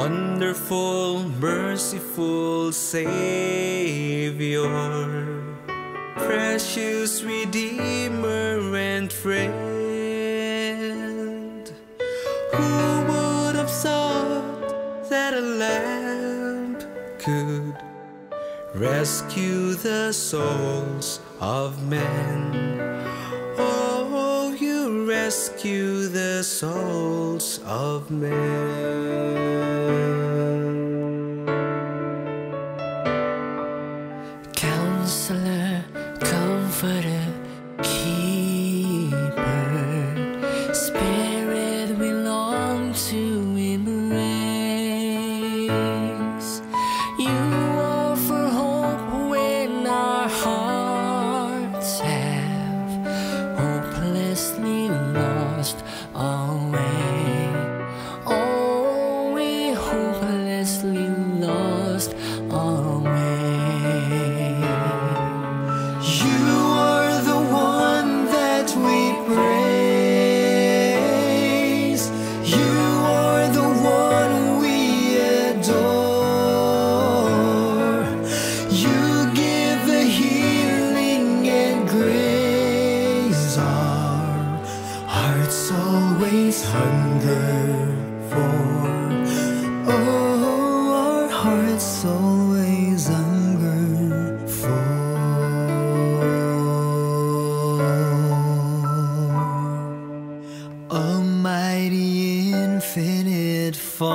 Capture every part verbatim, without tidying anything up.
Wonderful, merciful Savior, precious Redeemer and friend. Who would have thought that a lamb could rescue the souls of men? Oh, you rescue the souls of men. Counselor, Comforter, Keeper, Spirit we long to embrace. You offer hope when our hearts have hopelessly lost our way. Oh, we hopelessly lost our way. Always hunger for, oh, our hearts always hunger for. Almighty infinite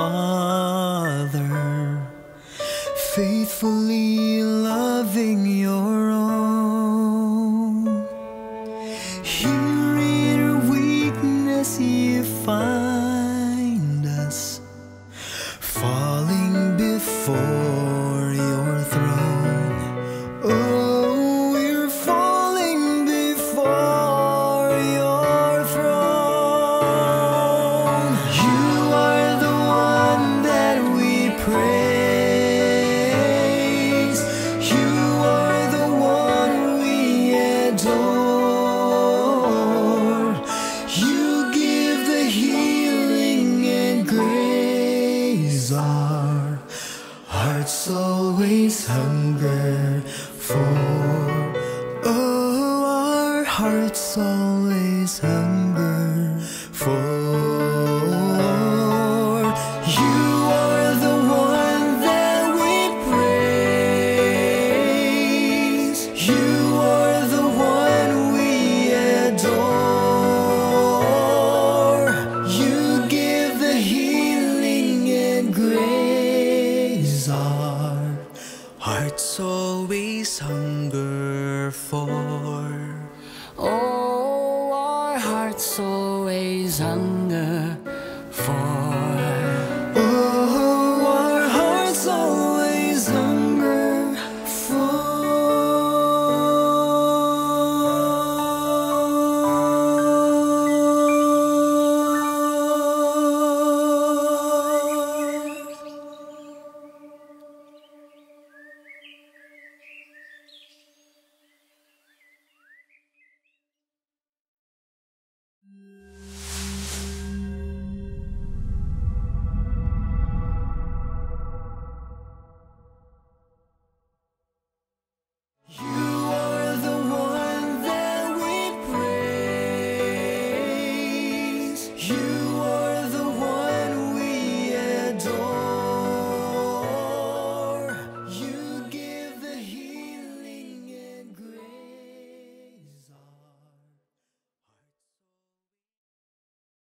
Father, faithfully loving your own, here in our weakness you find us, falling before your throne. Oh, we're falling before your throne. You are the one that we praise. You are the one we adore. You give the healing and grace our hearts always hunger for. Oh, our hearts always hunger for. You are the one that we praise. You are the one we adore. You give the healing and grace our hearts always hunger for. Oh, our hearts always hunger for. Oh, our hearts always hunger for. You are the one that we praise. You